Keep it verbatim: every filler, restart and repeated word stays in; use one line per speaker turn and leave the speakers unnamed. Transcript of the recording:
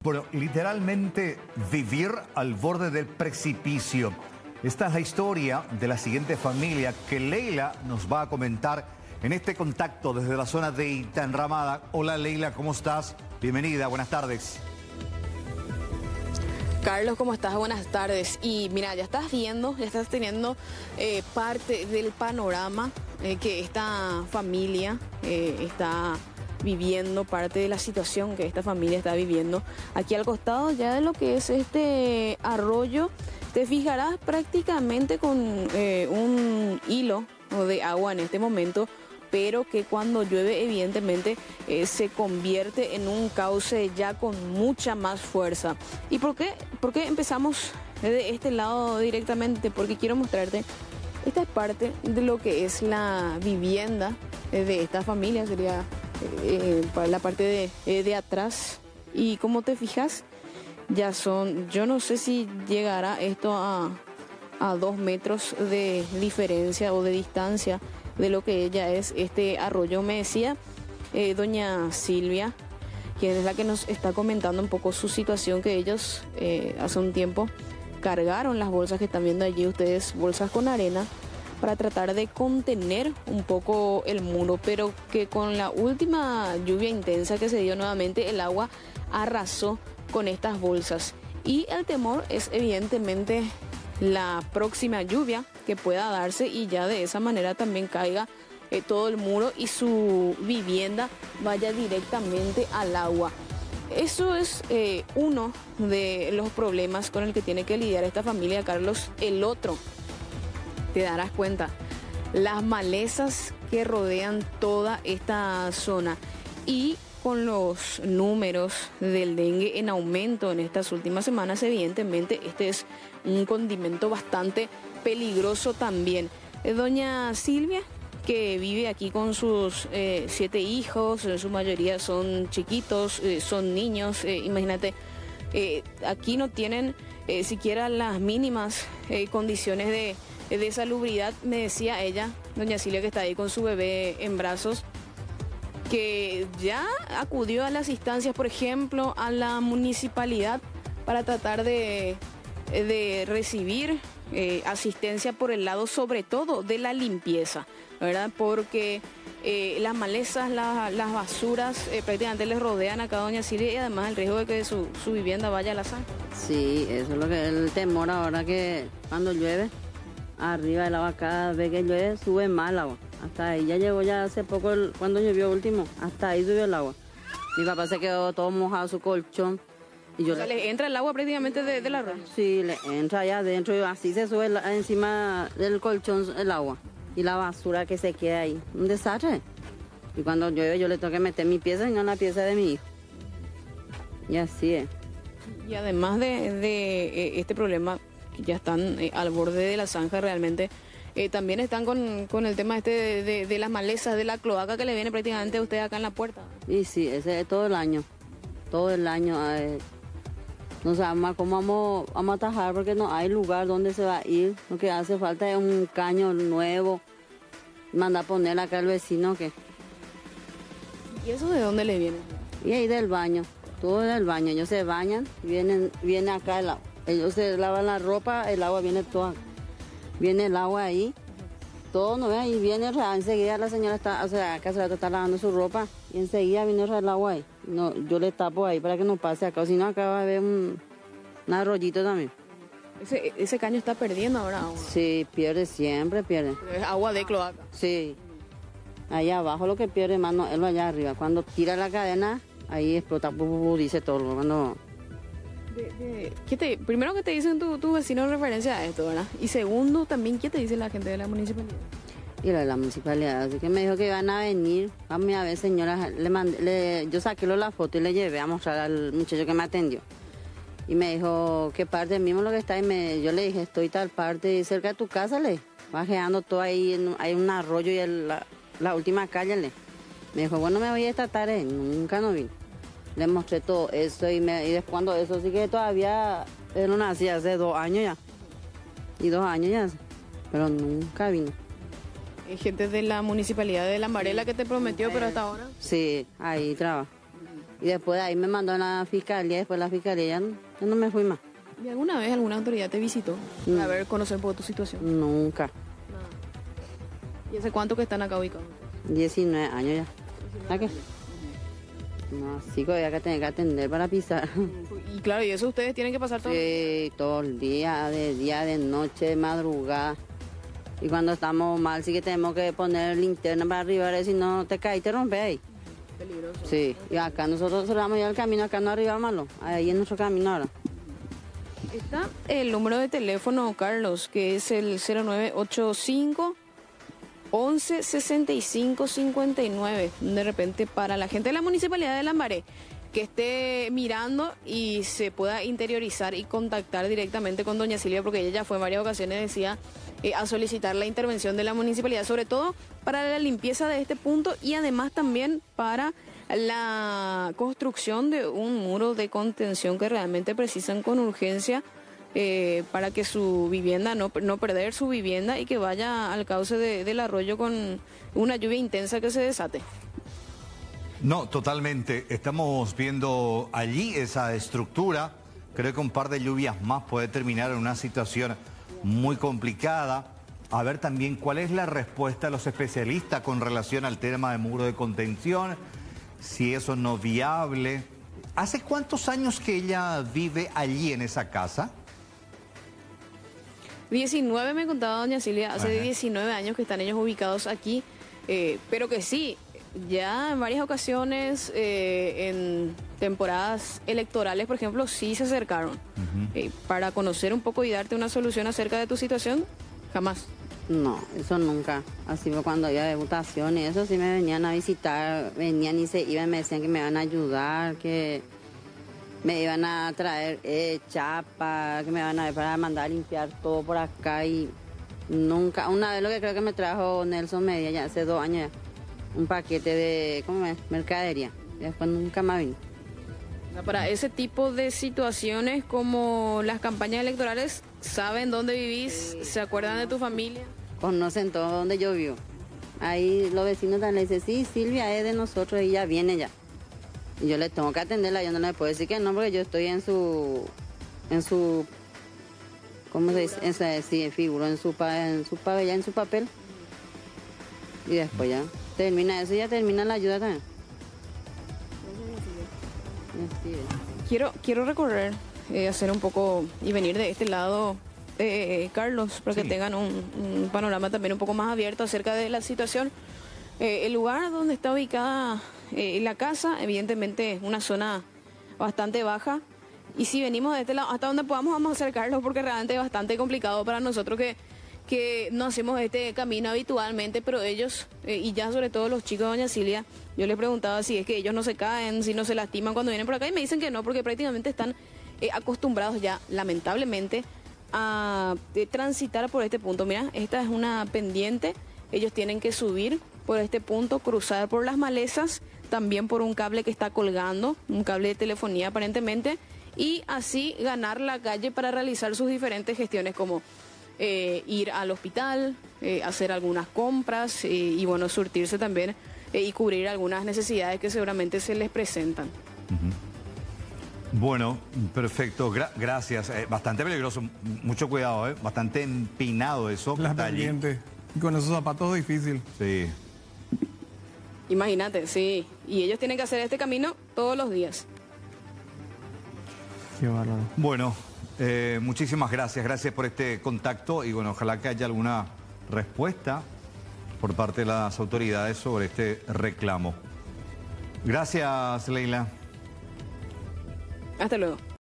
Bueno, literalmente vivir al borde del precipicio. Esta es la historia de la siguiente familia que Leila nos va a comentar en este contacto desde la zona de Itanramada. Hola Leila, ¿cómo estás? Bienvenida, buenas tardes.
Carlos, ¿cómo estás? Buenas tardes. Y mira, ya estás viendo, ya estás teniendo eh, parte del panorama eh, que esta familia eh, está viviendo, parte de la situación que esta familia está viviendo. Aquí al costado ya de lo que es este arroyo, te fijarás prácticamente con eh, un hilo de agua en este momento, pero que cuando llueve evidentemente eh, se convierte en un cauce ya con mucha más fuerza. ¿Y por qué? ¿Por qué empezamos de este lado directamente? Porque quiero mostrarte, esta es parte de lo que es la vivienda de esta familia, sería eh, para la parte de, eh, de atrás. Y como te fijas, ya son, yo no sé si llegará esto a, a dos metros de diferencia o de distancia de lo que ella es este arroyo. Me decía eh, doña Silvia, quien es la que nos está comentando un poco su situación, que ellos eh, hace un tiempo cargaron las bolsas que están viendo allí ustedes, bolsas con arena, para tratar de contener un poco el muro, pero que con la última lluvia intensa que se dio nuevamente, el agua arrasó con estas bolsas. Y el temor es evidentemente la próxima lluvia que pueda darse y ya de esa manera también caiga eh, todo el muro y su vivienda vaya directamente al agua. Eso es eh, uno de los problemas con el que tiene que lidiar esta familia, Carlos. El otro, te darás cuenta, las malezas que rodean toda esta zona, y con los números del dengue en aumento en estas últimas semanas, evidentemente este es un condimento bastante peligroso también. Eh, doña Silvia, que vive aquí con sus eh, siete hijos, en su mayoría son chiquitos, eh, son niños, eh, imagínate, eh, aquí no tienen eh, siquiera las mínimas eh, condiciones de, de salubridad. Me decía ella, doña Silvia, que está ahí con su bebé en brazos, que ya acudió a las instancias, por ejemplo, a la municipalidad para tratar de, de recibir eh, asistencia por el lado, sobre todo, de la limpieza, ¿verdad? Porque eh, las malezas, la, las basuras eh, prácticamente les rodean acá a doña Silvia, y además el riesgo de que su, su vivienda vaya a la zanja. Sí, eso es lo que el temor ahora, que cuando llueve, arriba del agua, cada vez que llueve, sube más el agua. Hasta ahí ya llegó, ya hace poco, el, cuando llovió último, hasta ahí subió el agua. Mi papá se quedó todo mojado su colchón. Y yo o sea, le... ¿le entra el agua prácticamente de, de la red? Sí, le entra allá adentro y así se sube el, encima del colchón el agua. Y la basura que se queda ahí, un desastre. Y cuando llueve yo le tengo que meter mi pieza y no la pieza de mi hijo. Y así es. Y además de, de eh, este problema, que ya están eh, al borde de la zanja realmente, Eh, también están con, con el tema este de, de, de las malezas, de la cloaca que le viene prácticamente a usted acá en la puerta. Y sí, ese es todo el año, todo el año. Eh, no sabemos cómo vamos, vamos a atajar, porque no hay lugar donde se va a ir. Lo que hace falta es un caño nuevo, manda a poner acá el vecino. Que... ¿Y eso de dónde le viene? Y ahí del baño, todo del baño. Ellos se bañan, vienen, viene acá el agua. Ellos se lavan la ropa, el agua viene toda. Viene el agua ahí, todo no ve, y viene enseguida la señora está, o sea, acá se la está lavando su ropa, y enseguida viene el agua ahí. No, yo le tapo ahí para que no pase acá, o si no acá va a haber un, un arroyito también. Ese, ese caño está perdiendo ahora agua. Sí, pierde, siempre pierde. Pero es agua de cloaca. Sí, allá abajo lo que pierde más no, él va allá arriba. Cuando tira la cadena, ahí explota, bu, bu, bu, dice todo, cuando... De, de, ¿qué te, primero, ¿qué te dicen tu, tu vecino en referencia a esto, verdad? Y segundo, también, ¿qué te dice la gente de la municipalidad? Y la de la municipalidad, así que me dijo que iban a venir. Vamos a ver, señora, le mandé, le, yo saqué la foto y le llevé a mostrar al muchacho que me atendió. Y me dijo, ¿qué parte mismo lo que está? Y me, yo le dije, estoy tal parte, cerca de tu casa, le, bajeando todo ahí, en, hay un arroyo y el, la, la última calle, le. Me dijo, bueno, me voy esta tarde, nunca no vino. Le mostré todo eso y, me, y después cuando eso sí que todavía él no nacía hace dos años ya. Y dos años ya, pero nunca vino. ¿Hay gente de la municipalidad de La Marela que te prometió, pero hasta ahora? Sí, ahí trabaja.
Y después de ahí me mandó a la fiscalía, después la fiscalía ya no, ya no me fui más.
¿Y alguna vez alguna autoridad te visitó
Mm.
para ver, conocer un poco tu situación?
Nunca.
¿Y hace cuánto que están acá ubicados?
diecinueve años ya. ¿A qué? No, sí, que había que tener que atender para pisar.
Y claro, y eso ustedes tienen que pasar todo.
Sí, todo el día, de día, de noche, de madrugada. Y cuando estamos mal, sí que tenemos que poner linterna para arribar, si no te caes y te rompes ahí.
Peligroso.
Sí, y acá nosotros cerramos ya el camino, acá no arribámoslo, ahí es nuestro camino ahora.
Está el número de teléfono, Carlos, que es el cero nueve ocho cinco, once sesenta y cinco cincuenta y nueve. De repente, para la gente de la Municipalidad de Lambaré, que esté mirando y se pueda interiorizar y contactar directamente con doña Silvia, porque ella ya fue en varias ocasiones, decía, eh, a solicitar la intervención de la Municipalidad, sobre todo para la limpieza de este punto y además también para la construcción de un muro de contención que realmente precisan con urgencia eh, para que su vivienda, no, no perder su vivienda y que vaya al cauce de- del arroyo con una lluvia intensa que se desate.
No, totalmente. Estamos viendo allí esa estructura. Creo que un par de lluvias más puede terminar en una situación muy complicada. A ver también cuál es la respuesta de los especialistas con relación al tema de muro de contención, si eso no es viable. ¿Hace cuántos años que ella vive allí en esa casa?
diecinueve me contaba doña Silvia, hace
Ajá.
diecinueve años que están ellos ubicados aquí, eh, pero que sí, ya en varias ocasiones, eh, en temporadas electorales, por ejemplo, sí se acercaron eh, para conocer un poco y darte una solución acerca de tu situación, jamás.
No, eso nunca. Así fue cuando iba de votaciones, eso sí me venían a visitar, venían y se iban, me decían que me iban a ayudar, que me iban a traer eh, chapa, que me iban a ver para mandar a limpiar todo por acá y nunca, una vez lo que creo que me trajo Nelson Medina ya hace dos años ya, un paquete de, ¿cómo es? Mercadería, y después nunca más vino.
Para ese tipo de situaciones como las campañas electorales, ¿saben dónde vivís? ¿Se acuerdan de tu familia?
Conocen todo donde yo vivo. Ahí los vecinos también le dicen, sí, Silvia es de nosotros y ya viene ya. Y yo le tengo que atenderla, yo no le puedo decir que no, porque yo estoy en su, en su, ¿cómo se dice? En su, sí, figuro, en su, pa- en su pabellón, en su papel. Y después ya termina eso y ya termina la ayuda también. Así es.
Quiero, quiero recorrer, eh, hacer un poco y venir de este lado, eh, Carlos, para
Sí.
que tengan un, un panorama también un poco más abierto acerca de la situación. Eh, el lugar donde está ubicada eh, la casa, evidentemente es una zona bastante baja. Y si venimos de este lado, hasta donde podamos vamos a acercarlos porque realmente es bastante complicado para nosotros que, que no hacemos este camino habitualmente, pero ellos, eh, y ya sobre todo los chicos de doña Silvia, yo les preguntaba si es que ellos no se caen, si no se lastiman cuando vienen por acá y me dicen que no, porque prácticamente están eh, acostumbrados ya, lamentablemente, a eh, transitar por este punto. Mira, esta es una pendiente, ellos tienen que subir por este punto, cruzar por las malezas, también por un cable que está colgando, un cable de telefonía aparentemente, y así ganar la calle para realizar sus diferentes gestiones como eh, ir al hospital, eh, hacer algunas compras eh, y bueno, surtirse también eh, y cubrir algunas necesidades que seguramente se les presentan.
Bueno, perfecto, Gra- gracias. Eh, bastante peligroso, M- mucho cuidado, ¿eh? Bastante empinado eso. que
Las
está allí.
pendientes. Y con esos zapatos es difícil.
Sí.
Imagínate, sí, y ellos tienen que hacer este camino todos los días.
Qué bárbaro.
Bueno, eh, muchísimas gracias, gracias por este contacto y bueno, ojalá que haya alguna respuesta por parte de las autoridades sobre este reclamo. Gracias, Leila.
Hasta luego.